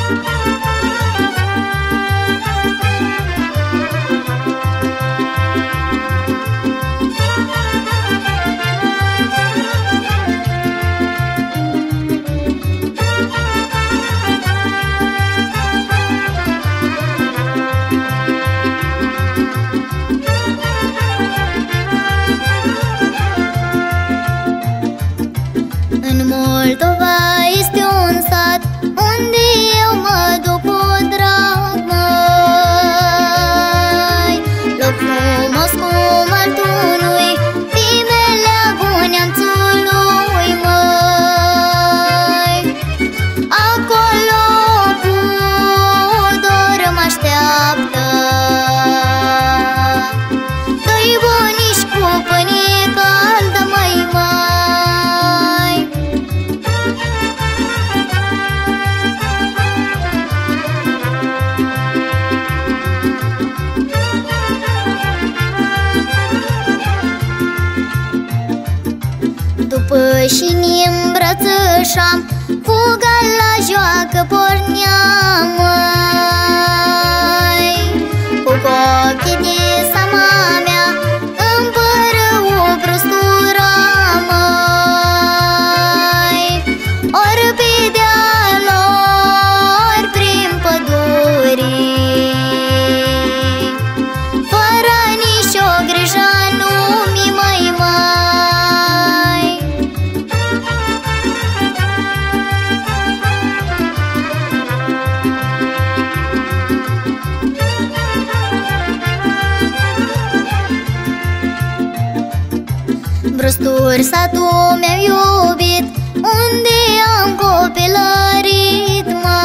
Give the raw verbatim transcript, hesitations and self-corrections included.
Moldova este un sat unde eu mă duc cu drag, măi. Loc frumos cum altului, pe meleagul neamțului, măi. Acolo cu dor mă așteaptă doi bunici cu pâine caldă, măi, măi. După și ne-mbrățășam, fuga la joacă porneam, măi. Cu ochii de sama mea împără o brustură, măi. Ori pe deal, ori prin păduri, fără nicio grijă nu-mi, măi, măi. Brusturi satul meu iubit, unde am copilărit, măi.